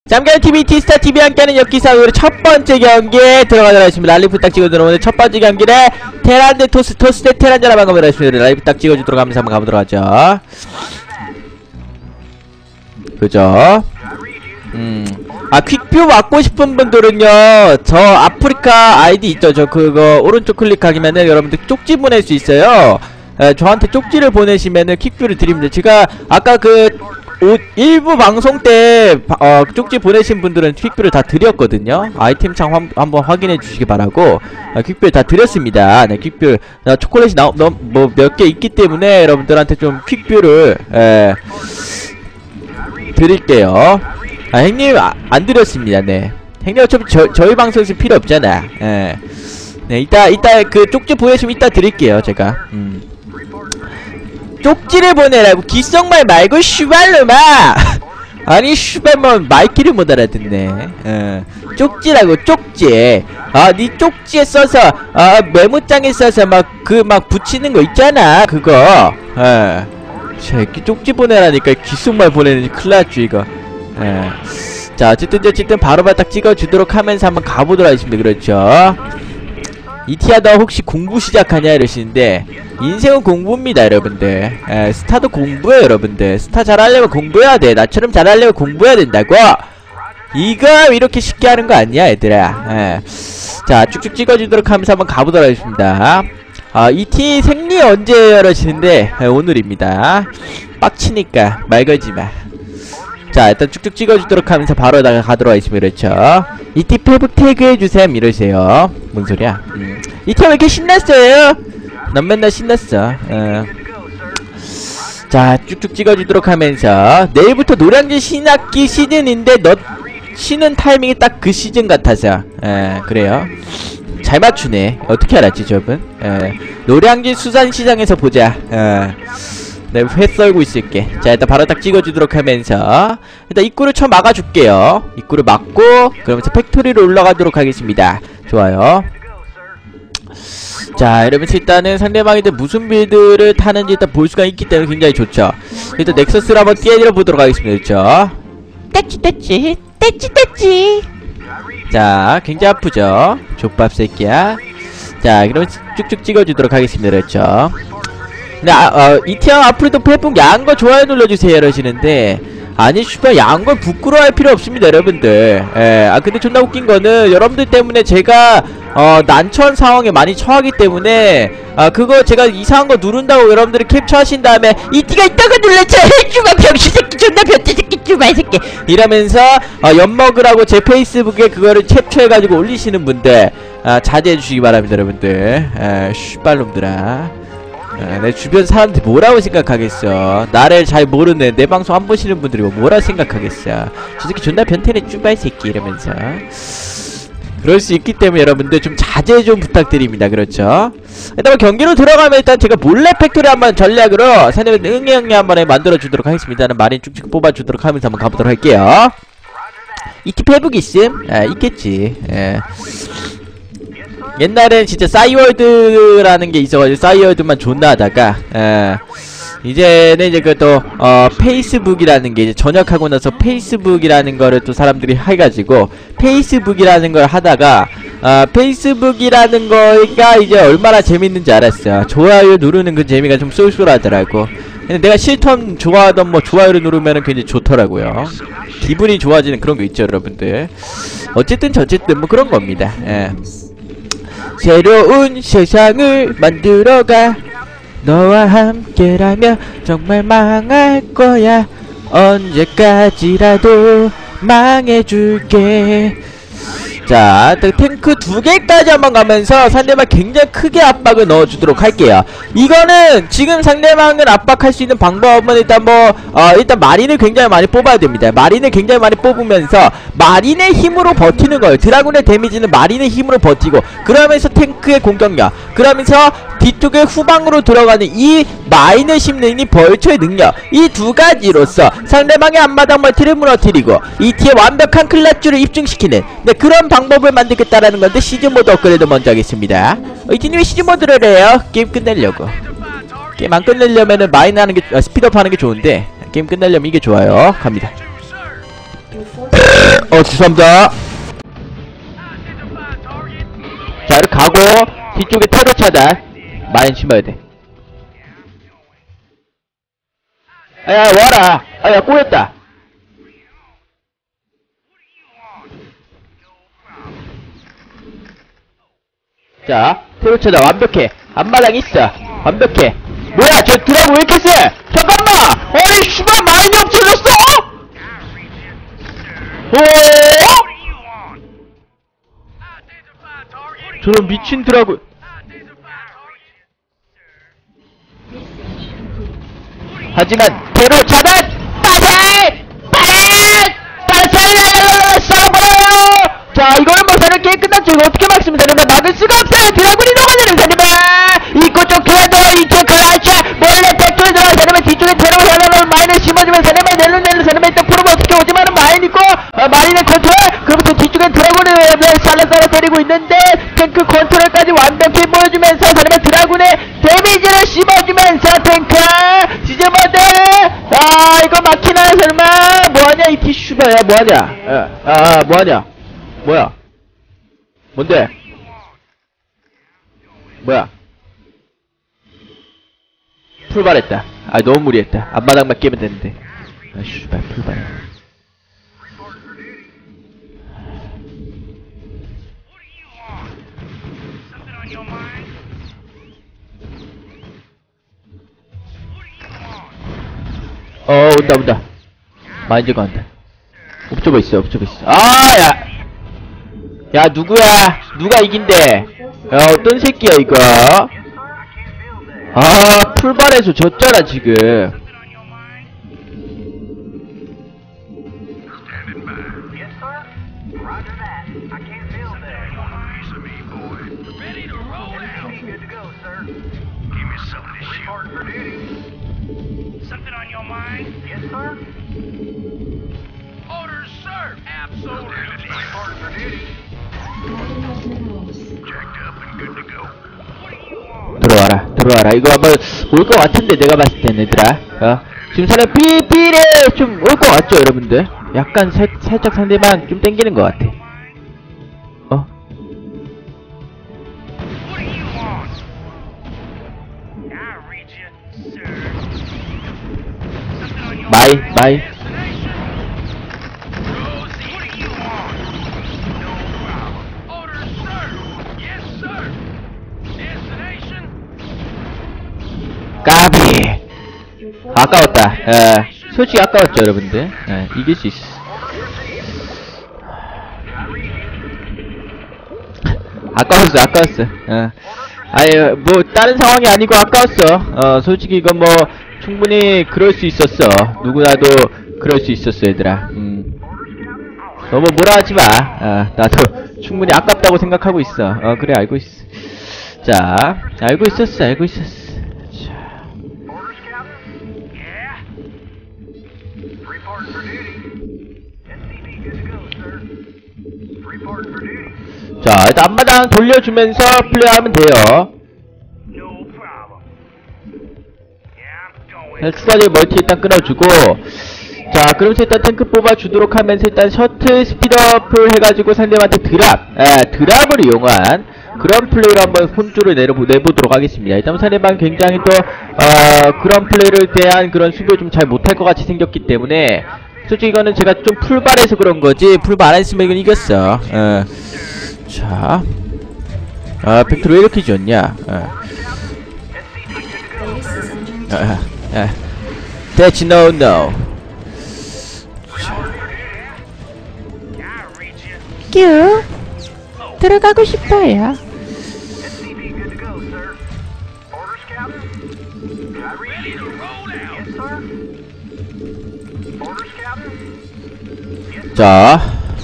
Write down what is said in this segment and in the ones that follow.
짬가루TV 티스타TV 함께하는 역기사으로 첫번째 경기에 들어가도록 하겠습니다. 라이브 딱 찍어주도록 오늘 첫번째 경기를 테란 대 토스 대 테란자라 방법을 하겠습니다. 라이브 딱 찍어주도록 하면서 한번 가보도록 하죠. 그죠? 퀵뷰 맞고 싶은 분들은요, 저 아프리카 아이디 있죠? 저 그거 오른쪽 클릭하기면은 여러분들 쪽지 보낼 수 있어요. 저한테 쪽지를 보내시면은 퀵뷰를 드립니다. 제가 아까 일부 방송 때 쪽지 보내신 분들은 퀵뷰를 다 드렸거든요. 아이템창 한번 확인해 주시기 바라고 퀵뷰를 다 드렸습니다. 네, 퀵뷰 초콜릿이 뭐 몇 개 있기 때문에 여러분들한테 좀 퀵뷰를 드릴게요. 형님 안 드렸습니다. 네, 형님 어차피 저희 방송에서 필요 없잖아. 네, 이따 그 쪽지 보내시면 이따 드릴게요. 제가 쪽지를 보내라고 기성말 말고 슈발로마. 아니 슈발 뭐 말귀를 못 알아듣네. 쪽지라고 쪽지. 니 쪽지에 써서 메모장에 써서 막 붙이는 거 있잖아 그거. 새끼 쪽지 보내라니까 기성말 보내는지 큰일났죠 이거. 자 어쨌든 바로바로 딱 찍어주도록 하면서 한번 가보도록 하겠습니다. 그렇죠. 이티야 너 혹시 공부 시작하냐 이러시는데, 인생은 공부입니다 여러분들. 스타도 공부해요 여러분들. 스타 잘하려면 공부해야 돼. 나처럼 잘하려면 공부해야 된다고. 이거 이렇게 쉽게 하는 거 아니야 얘들아. 자 쭉쭉 찍어주도록 하면서 한번 가보도록 하겠습니다. 이티 생리 언제 열어지는데 오늘입니다. 빡치니까 말 걸지마. 자 일단 쭉쭉 찍어주도록 하면서 바로 가도록 하겠습니다. 그렇죠. 이티 페북 태그해주셈 이러세요. 뭔 소리야. 이티 왜 이렇게 신났어요? 넌 맨날 신났어. 자 쭉쭉 찍어주도록 하면서, 내일부터 노량진 신학기 시즌인데 너 쉬는 타이밍이 딱 그 시즌 같아서 그래요. 잘 맞추네. 어떻게 알았지 저분? 노량진 수산시장에서 보자. 네, 회 썰고 있을게. 자 일단 바로 딱 찍어주도록 하면서 일단 입구를 쳐 막아줄게요. 입구를 막고 그러면서 팩토리로 올라가도록 하겠습니다. 좋아요. 자 이러면서 일단은 상대방이들 무슨 빌드를 타는지 일단 볼 수가 있기 때문에 굉장히 좋죠. 일단 넥서스를 한번 뛰어보도록 하겠습니다. 그렇죠. 떼찌. 자 굉장히 아프죠 족밥 새끼야. 자 그러면 쭉쭉 찍어주도록 하겠습니다. 그렇죠. 네, 이티형 앞으로도 페북 야한거 좋아요 눌러주세요 이러시는데, 아니 슈퍼 야한거 부끄러워할 필요 없습니다 여러분들. 근데 존나 웃긴거는 여러분들 때문에 제가 난처한 상황에 많이 처하기 때문에 그거 제가 이상한거 누른다고 여러분들이 캡처하신 다음에 이티가 있다고 눌렀죠 해주마 병신새끼 존나 변태새끼 쭈마 새끼 이러면서 엿먹으라고 제 페이스북에 그거를 캡처해가지고 올리시는 분들 자제해주시기 바랍니다 여러분들. 슈발놈들아. 내 주변 사람들이 뭐라고 생각하겠어. 나를 잘 모르는 내 방송 안 보시는 분들이 뭐라고 생각하겠어. 저 새끼 존나 변태네 쭈발 새끼 이러면서. 그럴 수 있기 때문에 여러분들 좀 자제 좀 부탁드립니다. 그렇죠. 일단 경기로 들어가면 일단 제가 몰래 팩토리 한번 전략으로 사내면 응애 한번 만들어주도록 하겠습니다. 마린 쭉쭉 뽑아주도록 하면서 한번 가보도록 할게요. 이티 페북 있음? 있겠지. 옛날엔 진짜 싸이월드라는 게 있어가지고 싸이월드만 존나 하다가 이제는 이제 페이스북이라는 게 이제 전역하고 나서 페이스북이라는 거를 또 사람들이 해가지고 페이스북이라는 걸 하다가 페이스북이라는 거가 이제 얼마나 재밌는지 알았어. 좋아요 누르는 그 재미가 좀 쏠쏠하더라고. 근데 내가 싫던 좋아하던 뭐 좋아요를 누르면은 굉장히 좋더라고요. 기분이 좋아지는 그런 거 있죠 여러분들. 어쨌든 뭐 그런 겁니다. 새로운 세상을 만들어가. 너와 함께라면 정말 망할 거야. 언제까지라도 망해줄게. 자 탱크 2개까지 한번 가면서 상대방 굉장히 크게 압박을 넣어주도록 할게요. 이거는 지금 상대방을 압박할 수 있는 방법은 일단 일단 마린을 굉장히 많이 뽑아야 됩니다. 마린을 굉장히 많이 뽑으면서 마린의 힘으로 버티는 거예요. 드라군의 데미지는 마린의 힘으로 버티고, 그러면서 탱크의 공격력, 그러면서 뒤쪽에 후방으로 들어가는 이 마인을 씹는 이 벌처의 능력, 이 두 가지로서 상대방의 앞마당 멀티를 무너뜨리고 이티의 완벽한 클라츠를 입증시키는 그런 방법을 만들겠다라는 건데, 시즌모드 업그레이드 먼저 하겠습니다. 이티님이 시즌모드를 해요. 게임 끝내려고. 게임 안 끝내려면은 마인 하는게 스피드업 하는게 좋은데, 게임 끝내려면 이게 좋아요. 갑니다. 죄송합니다. 자, 이렇게 가고 뒤쪽에 테러 차단 많이 심어야 돼. 야, 와라. 야, 꼬였다. 자, 테러 차단 완벽해. 앞마당 있어. 완벽해. 뭐야, 저 드라고 왜 이렇게 세? 잠깐만! 아니, 씨발, 많이 없어졌어? 저런 미친 드라고. 하지만 테러 차단! 빠세! 빠세! 쏴버려요! 자, 이거는 뭐 사는 게임 끝났죠. 이거 어떻게 막으면 되는데 막을 수가 없어요. 드라군이 녹아내는 사람아! 입구 쪽에도 이쪽 가라차 몰래 백돌 들어가 사람아 뒤쪽에 테러 사람을 마인을 심어주면 사람아 내는 사람아 또 프로가 어떻게 오지만은 마인 있고 마인의 컨트롤 그러면서 뒤쪽에 드라군을 살라살라 때리고 있는데 탱크 컨트롤까지 완벽히 보여주면서 사람아 드라군의 데미지를 심어주면서 탱크 지저모드 이거 막히나 설마 뭐하냐 이 티슈바야 뭐하냐 뭐하냐 뭐야 뭔데 뭐야 풀발했다. 너무 무리했다. 앞마당만 깨면 되는데. 씨발 풀발. 온다. 마인드가 온다. 옵저버 있어. 야, 누구야? 누가 이긴대? 어떤 새끼야, 이거? 풀발에서 졌잖아, 지금. 들어와라. 이거 아마 올 것 같은데, 내가 봤을 땐, 얘들아. 지금 사람 삐삐래 좀 올 것 같죠, 여러분들? 약간 살짝 상대방 좀 땡기는 것 같아. 마이. 까비. 아까웠다. 솔직히 아까웠죠, 여러분들. 이길 수 있어. 아까웠어. 아예 뭐 다른 상황이 아니고 아까웠어. 솔직히 이건 뭐 충분히 그럴 수 있었어. 누구나도 그럴 수 있었어, 얘들아. 너무 뭐라 하지 마. 나도 충분히 아깝다고 생각하고 있어. 그래, 알고 있어. 자, 알고 있었어. 자, 일단 앞마당 돌려주면서 플레이하면 돼요. 추가적인 멀티 일단 끊어주고, 자, 그러면서 일단 탱크 뽑아주도록 하면서 일단 셔틀 스피드업을 해가지고 상대방한테 드랍을 이용한 그런 플레이로 한번 혼주를 내보도록 하겠습니다. 일단 상대방 굉장히 또 그런 플레이를 대한 그런 수비를 좀 잘 못할 것 같이 생겼기 때문에 솔직히 이거는 제가 좀 풀발해서 그런 거지, 풀발 안 했으면 이건 이겼어. 자, 팩트로 왜 이렇게 좋냐? That's no. 큐 들어가고 싶어요. 자,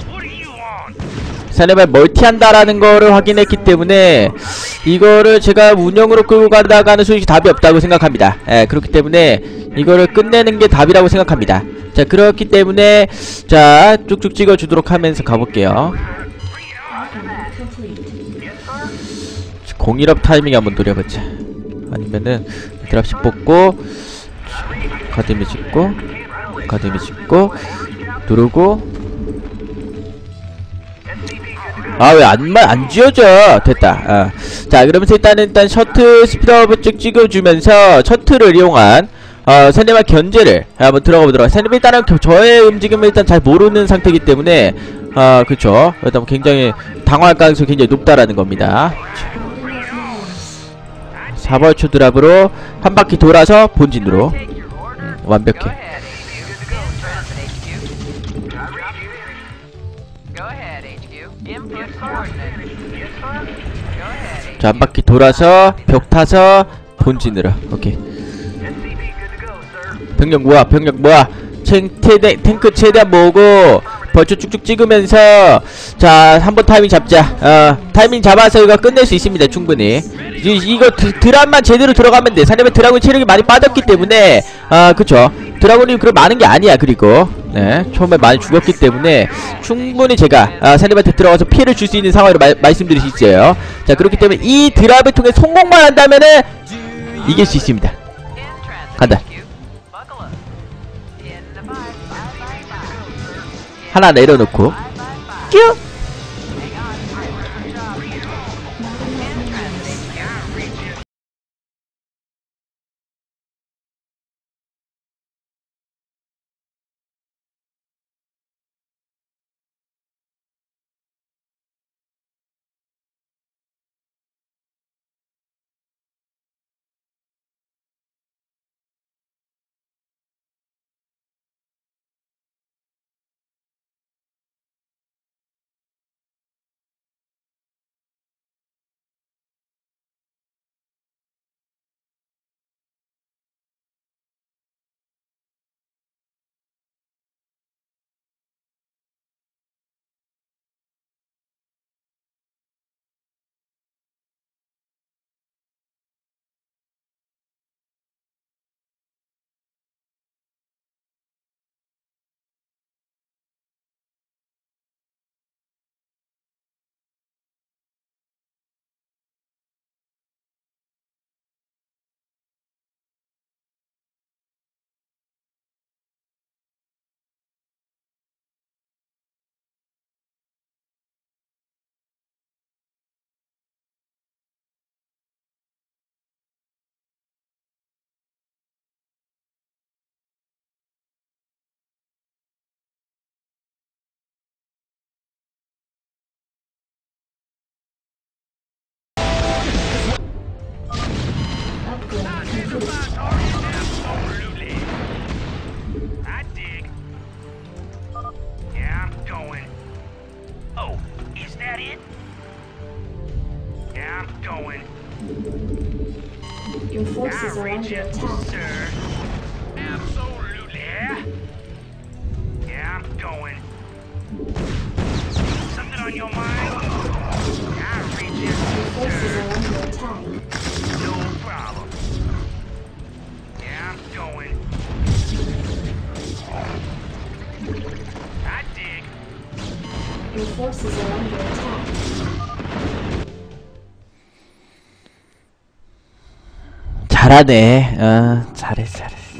상대방 멀티한다라는 거를 확인했기 때문에 이거를 제가 운영으로 끌고 가다가는 솔직히 답이 없다고 생각합니다. 그렇기 때문에 이거를 끝내는 게 답이라고 생각합니다. 자, 그렇기 때문에 자, 쭉쭉 찍어주도록 하면서 가볼게요. 공일업 타이밍 한번 노려보자. 아니면은 드랍십 뽑고 카드미 찍고 누르고 아 왜 안 지워져. 됐다. 자 그러면서 일단 셔틀 스피드업을 쭉 찍어주면서 셔틀을 이용한 상대방 견제를 한번 들어가 보도록 하겠습니다. 일단은 저의 움직임을 일단 잘 모르는 상태이기 때문에 그쵸, 일단 굉장히 당황할 가능성이 굉장히 높다라는 겁니다. 4벌초 드랍으로 한 바퀴 돌아서 본진으로 완벽해. 자, 한 바퀴 돌아서 벽 타서 본진으로. 오케이. 병력 모아, 탱크 최대한 모으고 벌초 쭉쭉 찍으면서 자 한번 타이밍 잡자. 타이밍 잡아서 이거 끝낼 수 있습니다. 충분히. 이거 드랍만 제대로 들어가면 돼. 상대방 드라군 체력이 많이 빠졌기 때문에 그쵸, 드라군이 그렇게 많은 게 아니야. 그리고 네, 처음에 많이 죽었기 때문에 충분히 제가 상대방한테 들어가서 피해를 줄 수 있는 상황으로 말씀드릴 수 있어요. 자 그렇기 때문에 이 드랍을 통해 성공만 한다면은 이길 수 있습니다. 간다. 하나 내려놓고 큐! Your forces are under attack. Sir. Absolutely. Yeah, I'm going. Something on your mind? I'll reach Your it, forces sir. are under attack. No problem. Yeah, I'm going. I dig. Your forces are under attack. 잘하네. 잘했어.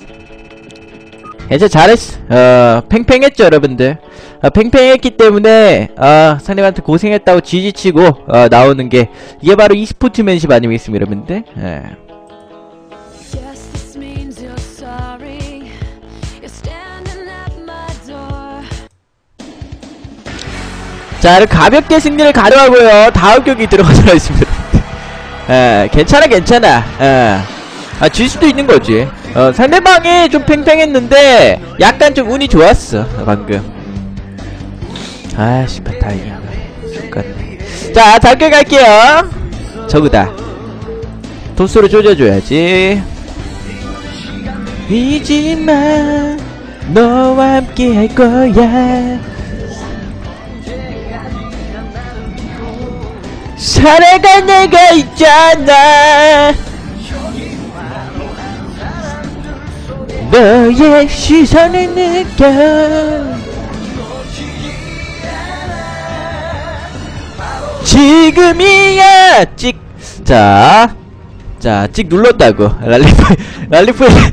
진짜 잘했어. 팽팽했죠, 여러분들. 팽팽했기 때문에 상대방한테 고생했다고 지지치고 나오는 게 이게 바로 e스포츠맨십 아니겠습니까, 여러분들? Yes, this means you're sorry. You're standing at my door. 자, 이렇게 가볍게 승리를 가려하고요. 다음 경기 들어가도록 하겠습니다. 괜찮아. 질 수도 있는 거지. 상대방이 좀 팽팽했는데 약간 좀 운이 좋았어 방금. 씨발 다행이야. 죽겠네. 자, 다음 경기 갈게요. 저그다. 토스로 조져줘야지. 잊지마, 너와 함께 할 거야. 살아갈 내가 있잖아. 너의 시선을 느껴. 지금이야. 찍. 자, 찍 눌렀다고. 랄리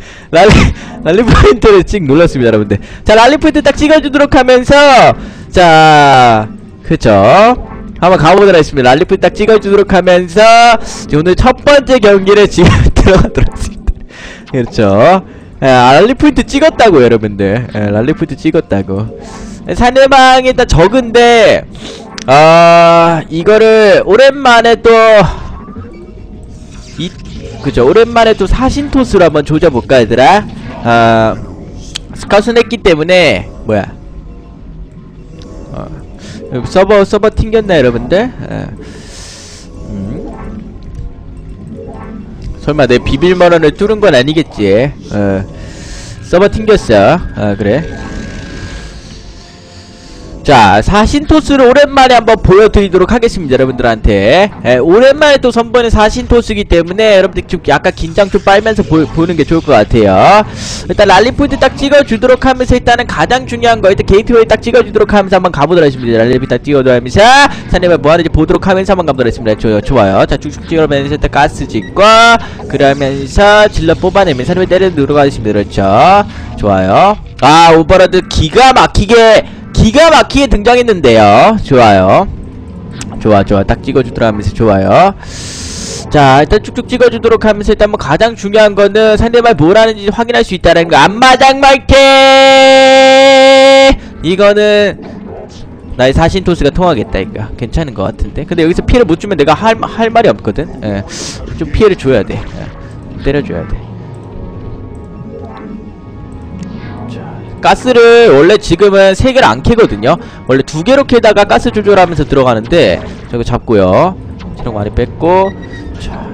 포인트를 찍 눌렀습니다, 여러분들. 자, 랄리 포인트 딱 찍어주도록 하면서, 자, 그쵸. 한번 가보도록 하겠습니다. 랄리프트 딱 찍어주도록 하면서 오늘 첫 번째 경기를 지금 들어가도록 하겠습니다. 그렇죠. 랄리프트 찍었다고 여러분들. 랄리프트 찍었다고. 상대방이 일단 적은데 이거를 오랜만에 또 그죠, 오랜만에 또 사신토스로 한번 조져볼까 얘들아. 스카웃은 했기 때문에 뭐야 서버 튕겼나 여러분들? 설마 내 비밀번호를 뚫은 건 아니겠지. 서버 튕겼어. 그래. 자, 사신토스를 오랜만에 한번 보여드리도록 하겠습니다 여러분들한테. 오랜만에 또 선보이는 사신토스기 때문에 여러분들 좀 약간 긴장 좀 빨면서 보는 게 좋을 것 같아요. 일단 랄리포인트 딱 찍어주도록 하면서 일단은 가장 중요한 거 일단 게이트웨이 딱 찍어주도록 하면서 한번 가보도록 하겠습니다. 랄리포인트 딱 찍어주도록 하면서 사님이 뭐하는지 보도록 하면서 한번 가보도록 하겠습니다. 좋아요. 자, 쭉쭉 찍어면서 일단 가스 짓고 그러면서 질러 뽑아내면 사님이 때려 들어가겠습니다. 그렇죠. 좋아요. 오버로드 기가 막히게 등장했는데요. 좋아요. 좋아. 딱 찍어주도록 하면서 좋아요. 자, 일단 쭉쭉 찍어주도록 하면서 일단 뭐 가장 중요한 거는 상대방이 뭘 하는지 확인할 수 있다는 거. 앞마당 마이테! 이거는 나의 사신토스가 통하겠다 이거. 괜찮은 것 같은데. 근데 여기서 피해를 못 주면 내가 할 말이 없거든. 좀 피해를 줘야 돼. 때려줘야 돼. 가스를 원래 지금은 3개를 안 캐거든요. 원래 2개로 캐다가 가스 조절하면서 들어가는데 저거 잡고요. 체력 많이 뺐고. 자,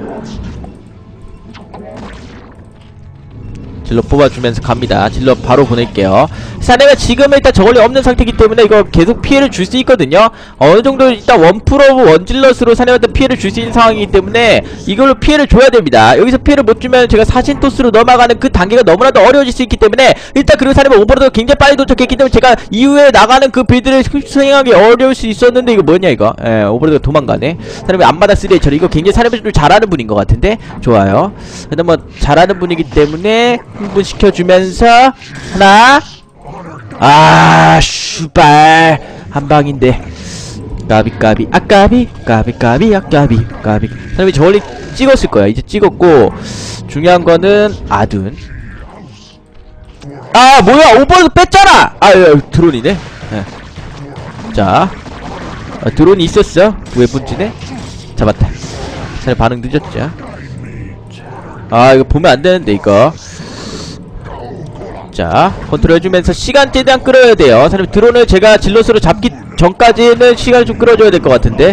질러 뽑아주면서 갑니다. 질러 바로 보낼게요. 사내가 지금 일단 저걸리 없는 상태이기 때문에 이거 계속 피해를 줄 수 있거든요. 어느정도 일단 원질럿으로 사내한테 피해를 줄 수 있는 상황이기 때문에 이걸로 피해를 줘야 됩니다. 여기서 피해를 못 주면 제가 사신토스로 넘어가는 그 단계가 너무나도 어려워질 수 있기 때문에 일단 그리고 사내가 오버로드가 굉장히 빨리 도착했기 때문에 제가 이후에 나가는 그 빌드를 수행하기 어려울 수 있었는데 이거 뭐냐 이거. 오버로드가 도망가네. 사내가 앞마다 3H처럼 이거 굉장히 사내가 좀 잘하는 분인 것 같은데. 좋아요. 일단 뭐 잘하는 분이기 때문에 흥분시켜주면서 하나 슈발 한방인데 까비 사람이 저걸리 찍었을 거야. 이제 찍었고 중요한 거는 아둔. 뭐야 오버로드 뺐잖아. 드론이네. 자, 드론이 있었어. 왜 bun지네? 잡았다. 사람 반응 늦었죠. 이거 보면 안 되는데 이거. 자, 컨트롤 해주면서 시간 최대한 끌어야 돼요. 사람이 드론을 제가 질럿으로 잡기 전까지는 시간을 좀 끌어줘야 될 것 같은데.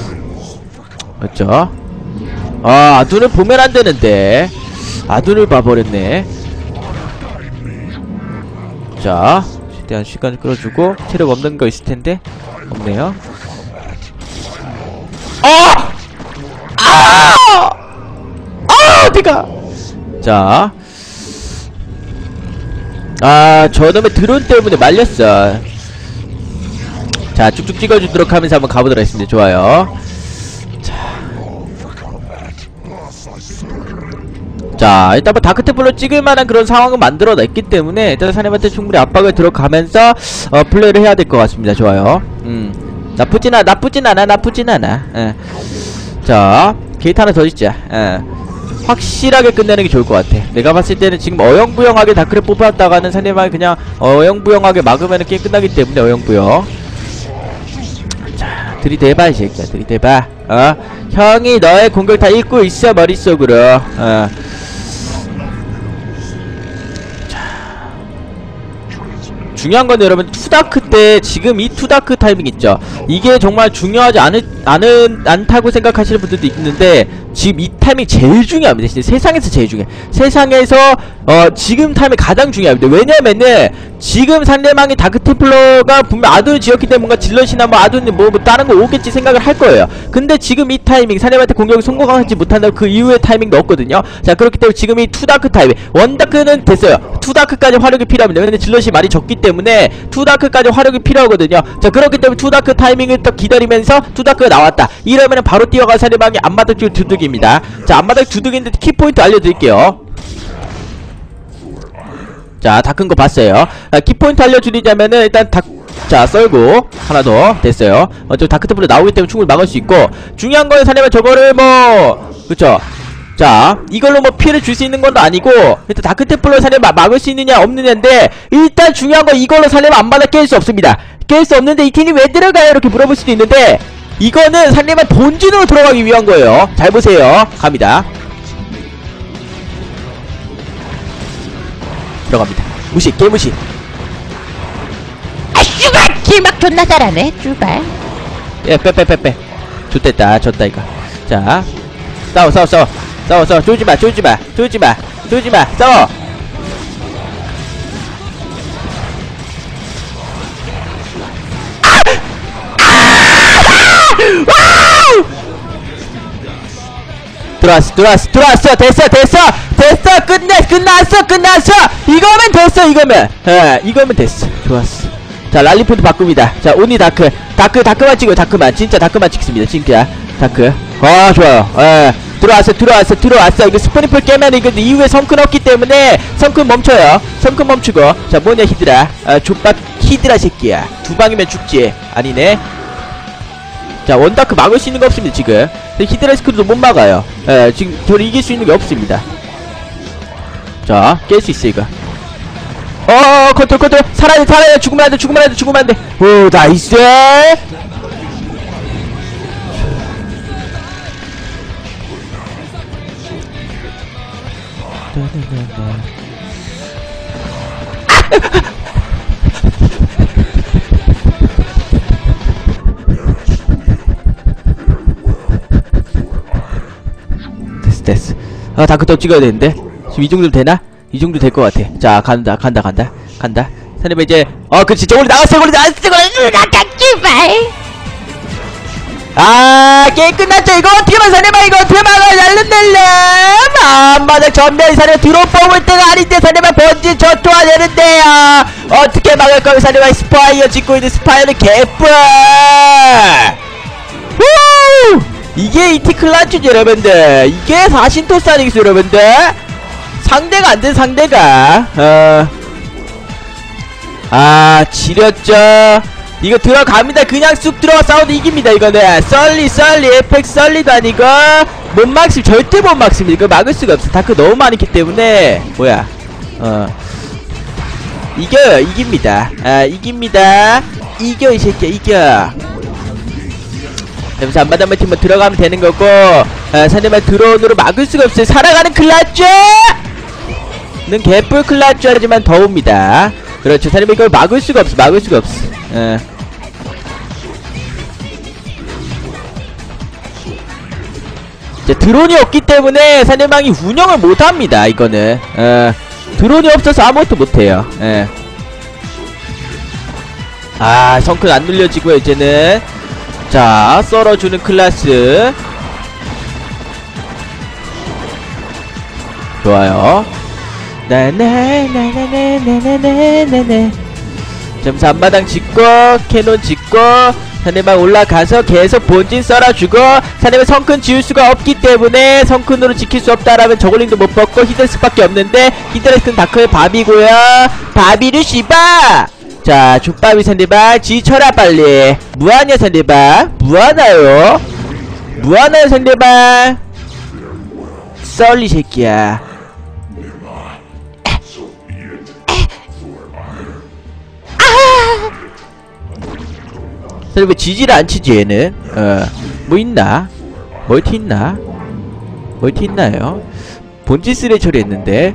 맞죠? 아둔을 보면 안 되는데. 아둔을 봐버렸네. 자, 최대한 시간을 끌어주고 체력 없는 거 있을 텐데. 없네요. 어디가? 자. 저놈의 드론 때문에 말렸어. 자, 쭉쭉 찍어주도록 하면서 한번 가보도록 하겠습니다. 좋아요. 자, 일단 뭐 다크템플러 찍을만한 그런 상황을 만들어냈기 때문에 일단 사람한테 충분히 압박을 들어가면서 플레이를 해야 될 것 같습니다. 좋아요. 나쁘진 않아. 자, 게이트 하나 더 짓자. 확실하게 끝내는 게 좋을 것 같아. 내가 봤을 때는 지금 어영부영하게 다크를 뽑았다가는 상대방이 그냥 어영부영하게 막으면 게임 끝나기 때문에 어영부영. 자, 들이대봐 이 새끼야. 들이대봐. 형이 너의 공격 다 읽고 있어 머릿속으로. 중요한 건 여러분 투다크 때 지금 이 투다크 타이밍 있죠. 이게 정말 중요하지 않다고 생각하시는 분들도 있는데 지금 이 타이밍 제일 중요합니다. 진짜 세상에서 제일 중요해. 세상에서 지금 타이밍 가장 중요합니다. 왜냐면은 지금 상대방이 다크템플러가 분명 아둔을 지었기 때문에 뭔가 질럿이나 뭐 아둔이 뭐 다른 거 오겠지 생각을 할 거예요. 근데 지금 이 타이밍 상대방한테 공격을 성공하지 못한다고 그 이후의 타이밍도 없거든요. 자, 그렇기 때문에 지금 이 투다크 타이밍 원다크는 됐어요. 투다크까지 화력이 필요합니다. 근데 질럿이 많이 적기 때문에 투다크까지 화력이 필요하거든요. 자, 그렇기 때문에 투다크 타이밍을 딱 기다리면서 투다크가 나왔다 이러면은 바로 뛰어가 상대방이 앞마당 쪽 두둑입니다. 자, 앞마당 두둑인데 키포인트 알려드릴게요. 자, 다 큰 거 봤어요. 키포인트 알려드리자면은 일단 자, 썰고 하나 더 됐어요. 저 다크템플러 나오기 때문에 충분히 막을 수 있고, 중요한 거는 사내만 저거를 뭐 그쵸. 자, 이걸로 뭐 피해를 줄 수 있는 건 아니고, 일단 다크템플러 사내만 막을 수 있느냐 없느냐인데, 일단 중요한 건 이걸로 사내만 안 받아 깰 수 없습니다. 깰 수 없는데 이 팀이 왜 들어가요? 이렇게 물어볼 수도 있는데, 이거는 사내만 본진으로 들어가기 위한 거예요. 잘 보세요. 갑니다. 들어갑니다. 무시, 깨무시. 아 슈발 길막 존나 잘하네 쭈발. 예, 빼. 좋됐다. 졌다, 이거. 자, 싸워. 쫄지마. 싸워. 들어왔어. 됐어. 끝났어. 이거면 됐어. 좋았어. 자, 랄리포드 바꿉니다. 자, 오니 다크만 찍어요. 진짜 다크만 찍습니다. 진짜 다크. 좋아요. 들어왔어. 이거 스프링풀 깨면 이거 이후에 성큰 없기 때문에 성큰 멈춰요. 성큰 멈추고. 자, 뭐냐 히드라. 족밥 히드라 새끼야. 두 방이면 죽지. 아니네. 자, 원다크 막을 수 있는 거 없습니다. 지금 히드라스크도 못 막아요. 지금 저를 이길 수 있는 게 없습니다. 자, 깰 수 있어 이거. 컨트롤. 살아야 죽으면 안 돼. 오, 나이스. 됐어. 다크 더 찍어야 되는데. 지금 이 정도면 되나? 이 정도 될 것 같아. 자, 간다. 사내바 이제, 그렇지. 저걸로 나갔어. 게임 끝났죠. 이거 어떻게만 사내바 이거 어떻게 막아. 날른날름. 맞아. 전멸 사내바 드롭 뽑을 때가 아닌데 사내바 번진 저토화 되는데요. 어떻게 막을 거면 사내바 스파이어 짓고 있는 스파이어는 개뿔. 이게 이티 클라츠죠 여러분들. 이게 사신토스 아니겠어요 여러분들. 상대가 안 된 상대가 지렸죠. 이거 들어갑니다. 그냥 쑥 들어가 싸워도 이깁니다. 이거는 썰리 에펙 썰리도 아니고 못 막습니다. 절대 못 막습니다. 이거 막을 수가 없어. 다크 너무 많기 때문에. 뭐야 이깁니다. 이겨 이 새끼야. 이겨. 여기서 안마당만 팀만 들어가면 되는 거고, 상대방 드론으로 막을 수가 없어요. 살아가는 클라쭈! 는 개뿔 클라쭈 하지만 더웁니다. 그렇죠. 상대방 이걸 막을 수가 없어. 자, 드론이 없기 때문에 상대방이 운영을 못합니다. 이거는 드론이 없어서 아무것도 못해요. 성큰 안 눌려지고요. 이제는 자, 썰어주는 클라스. 좋아요. 나나나나나나나나나나. 점수 앞마당 짓고 캐논 짓고 상대방 올라가서 계속 본진 썰어주고, 상대방 성큰 지울 수가 없기 때문에 성큰으로 지킬 수 없다라면 저글링도 못 벗고 히드라스밖에 없는데, 히드라스는 다크의 밥이고요. 밥이루 씨바. 자, 족밥이 상대방 지쳐라 빨리. 무하냐 상대방? 무하나요 상대방? 썰리 새끼야. 왜 지지를 안 치지 얘는? 뭐 있나? 멀티 있나요? 본진 쓰레 처리했는데.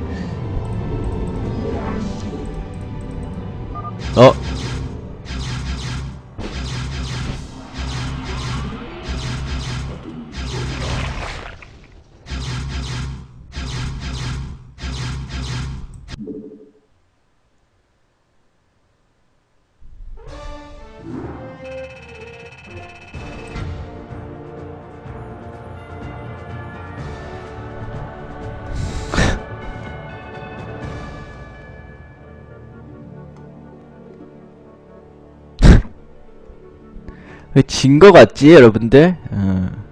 왜 진 거 같지, 여러분들?